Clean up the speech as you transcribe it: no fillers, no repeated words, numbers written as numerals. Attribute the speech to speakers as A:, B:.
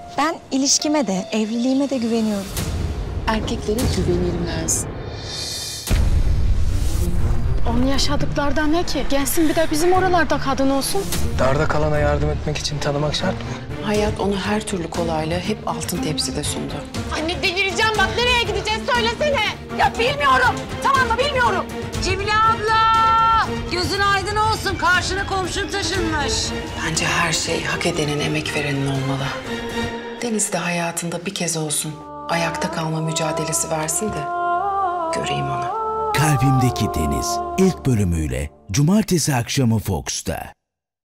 A: Ben ilişkime de, evliliğime de güveniyorum.
B: Erkeklere güvenilmez.
C: Onun yaşadıklardan ne ki? Gelsin bir de bizim oralarda kadın olsun.
D: Darda kalana yardım etmek için tanımak şart mı?
B: Hayat onu her türlü kolayla hep altın tepside sundu.
E: Anne delireceğim bak, nereye gideceğiz söylesene.
F: Ya bilmiyorum. Tamam mı bilmiyorum. Cemile abla. Gözün aydın olsun. Karşına komşun taşınmış.
B: Bence her şey hak edenin, emek verenin olmalı. Deniz de hayatında bir kez olsun ayakta kalma mücadelesi versin de göreyim onu.
G: Kalbimdeki Deniz ilk bölümüyle Cumartesi akşamı Fox'ta.